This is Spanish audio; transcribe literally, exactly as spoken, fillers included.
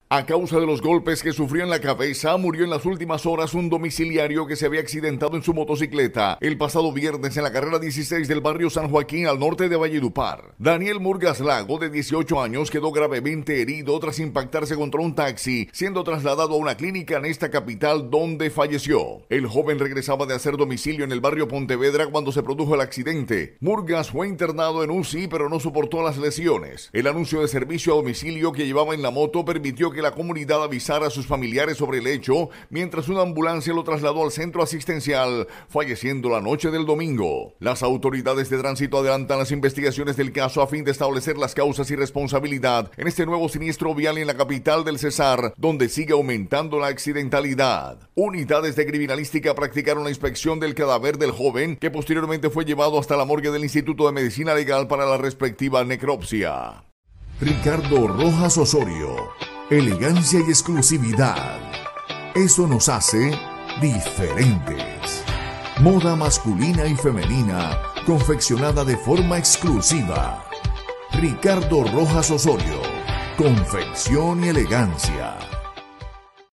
A causa de los golpes que sufrió en la cabeza, murió en las últimas horas un domiciliario que se había accidentado en su motocicleta el pasado viernes en la carrera dieciséis del barrio San Joaquín al norte de Valledupar. Daniel Murgas Lago, de dieciocho años, quedó gravemente herido tras impactarse contra un taxi, siendo trasladado a una clínica en esta capital donde falleció. El joven regresaba de hacer domicilio en el barrio Pontevedra cuando se produjo el accidente. Murgas fue internado en U C I, pero no soportó las lesiones. El anuncio de servicio a domicilio que llevaba en la moto permitió que la comunidad avisara a sus familiares sobre el hecho, mientras una ambulancia lo trasladó al centro asistencial, falleciendo la noche del domingo. Las autoridades de tránsito adelantan las investigaciones del caso a fin de establecer las causas y responsabilidad en este nuevo siniestro vial en la capital del Cesar, donde sigue aumentando la accidentalidad. Unidades de criminalística practicaron la inspección del cadáver del joven, que posteriormente fue llevado hasta la morgue del Instituto de Medicina Legal para la respectiva necropsia. Ricardo Rojas Osorio. Elegancia y exclusividad. Eso nos hace diferentes. Moda masculina y femenina, confeccionada de forma exclusiva. Ricardo Rojas Osorio. Confección y elegancia.